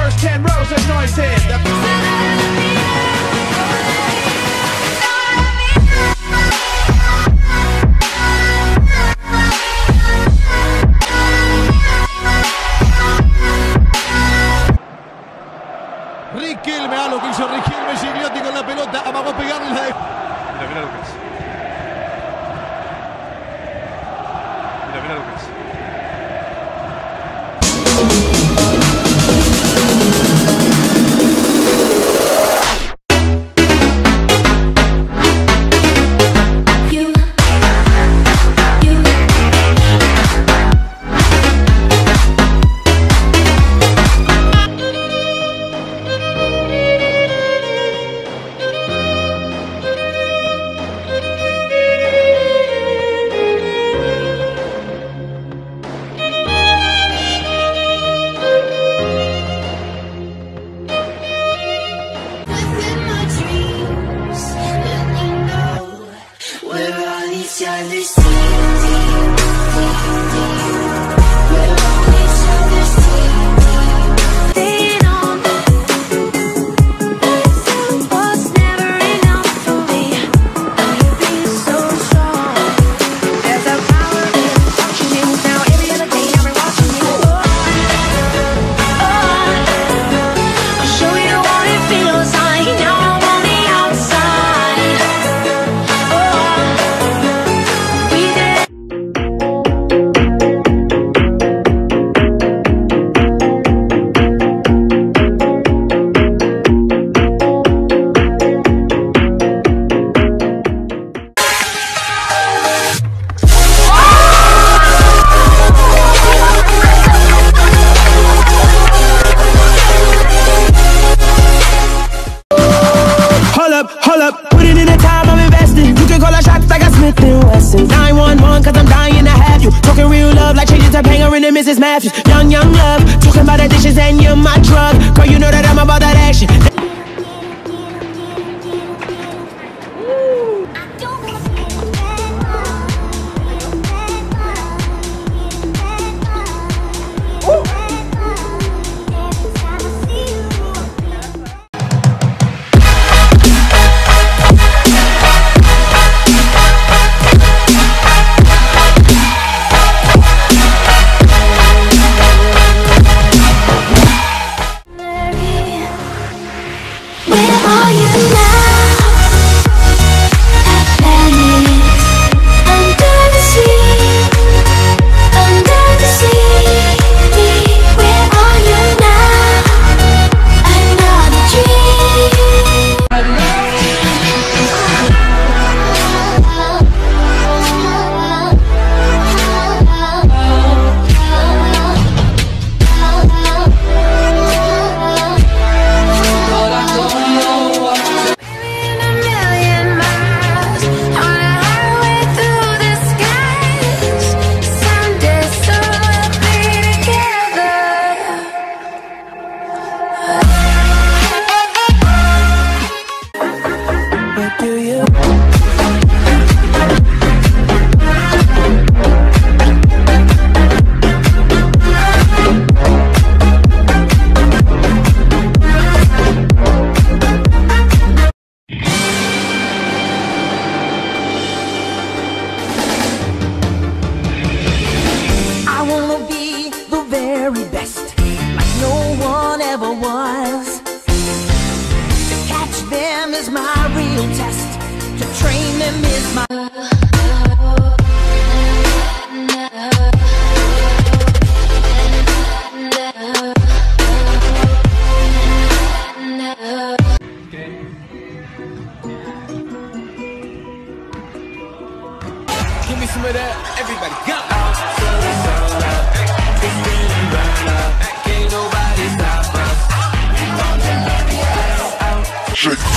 first 10 rows of noise here. Riquelme, a lo que hizo Riquelme, Gigliotti con la pelota, amagó a pegarle la de... Mira Lucas. Mira Lucas. Hold up, put it in the time I'm investing. You can call a shots like a Smith & Wesson. 911, cause I'm dying to have you. Talking real love like changes to Panger and Mrs. Matthews. Young love, talking about the dishes and you're my drug. Girl, you know that I'm about that action. Give me some of that, everybody go! Can't nobody stop us.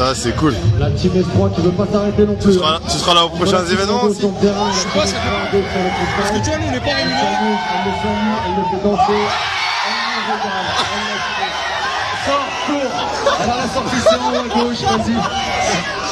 Ah, c'est cool. La team espoir qui veut pas s'arrêter non plus. Tu seras là aux prochains événements aussi? Je sais pas, ça dépend. Parce que tu vois, nous, on n'est pas rémunérés. Elle le salue, elle le fait danser. Elle le regarde. Sors, cours. Elle a la sortie, c'est en haut à gauche, vas-y.